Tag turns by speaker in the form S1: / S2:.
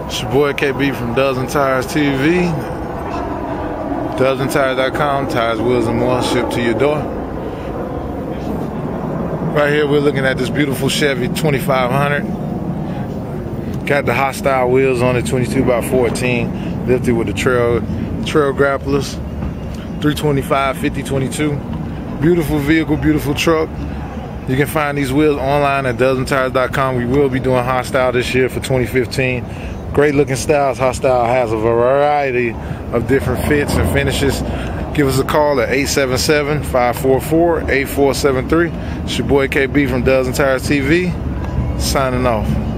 S1: It's your boy KB from Dozen Tires TV. DozenTires.com, tires, wheels, and more shipped to your door. Right here we're looking at this beautiful Chevy 2500. Got the hostile wheels on it, 22x14, lifted with the trail grapplers, 325 5022. Beautiful vehicle, beautiful truck. You can find these wheels online at DozenTires.com. We will be doing hostile this year for 2015. Great looking styles. Hostile has a variety of different fits and finishes. Give us a call at 877-544-8473. It's your boy KB from Dozen Tires TV, signing off.